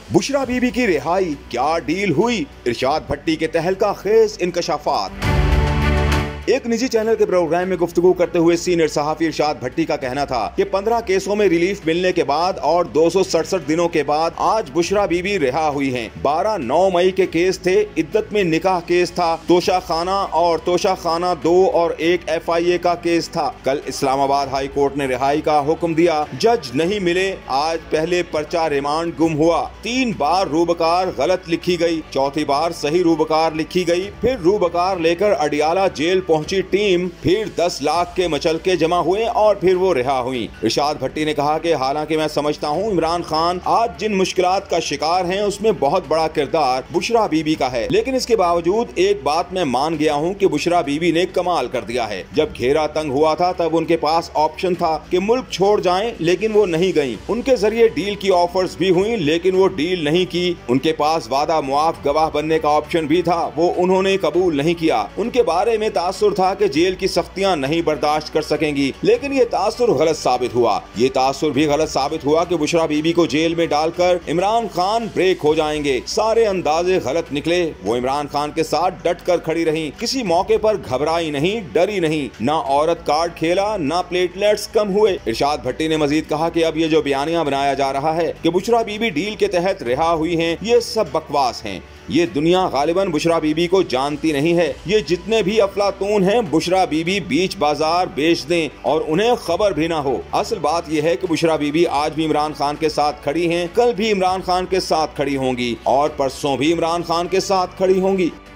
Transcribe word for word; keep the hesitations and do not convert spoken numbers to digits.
बुशरा बीबी की रिहाई, क्या डील हुई? इरशाद भट्टी के तहलका खेज इंकशाफात। एक निजी चैनल के प्रोग्राम में गुफ्तगू करते हुए सीनियर सहाफी इरशाद भट्टी का कहना था कि पंद्रह केसों में रिलीफ मिलने के बाद और दो सौ सड़सठ दिनों के बाद आज बुशरा बीबी रिहा हुई हैं। बारह नौ मई के केस थे, इद्दत में निकाह केस था, तोशा खाना और तोशा खाना दो और एक एफ आई ए का केस था। कल इस्लामाबाद हाई कोर्ट ने रिहाई का हुक्म दिया, जज नहीं मिले। आज पहले पर्चा रिमांड गुम हुआ, तीन बार रूबकार गलत लिखी गई, चौथी बार सही रूबकार लिखी गई, फिर रूबकार लेकर अडियाला जेल पहुंची टीम, फिर दस लाख के मचलके जमा हुए और फिर वो रिहा हुई। इरशाद भट्टी ने कहा कि हालांकि मैं समझता हूं इमरान खान आज जिन मुश्किलात का शिकार हैं उसमें बहुत बड़ा किरदार बुशरा बीबी का है, लेकिन इसके बावजूद एक बात मैं मान गया हूं कि बुशरा बीबी ने कमाल कर दिया है। जब घेरा तंग हुआ था तब उनके पास ऑप्शन था कि मुल्क छोड़ जाएं, लेकिन वो नहीं गईं। उनके जरिए डील की ऑफर्स भी हुई, लेकिन वो डील नहीं की। उनके पास वादा मुआफ गवाह बनने का ऑप्शन भी था, वो उन्होंने कबूल नहीं किया। उनके बारे में तासुर था कि जेल की सख्तियां नहीं बर्दाश्त कर सकेंगी, लेकिन ये तासुर गलत साबित हुआ। ये तासुर भी गलत साबित हुआ कि बुशरा बीबी को जेल में डालकर इमरान खान ब्रेक हो जाएंगे। सारे अंदाजे गलत निकले। वो इमरान खान के साथ डट कर खड़ी रही, किसी मौके पर घबराई नहीं, डरी नहीं, ना औरत कार्ड खेला, ना प्लेटलेट्स कम हुए। इरशाद भट्टी ने मजीद कहा कि अब ये जो बयानिया बनाया जा रहा है कि बुशरा बीबी डील के तहत रिहा हुई हैं, ये सब बकवास हैं। ये दुनिया गालिबन बुशरा बीबी को जानती नहीं है। ये जितने भी अफलातून हैं बुशरा बीबी बीच बाजार बेच दें और उन्हें खबर भी ना हो। असल बात यह है कि बुशरा बीबी आज भी इमरान खान के साथ खड़ी हैं, कल भी इमरान खान के साथ खड़ी होंगी और परसों भी इमरान खान के साथ खड़ी होंगी।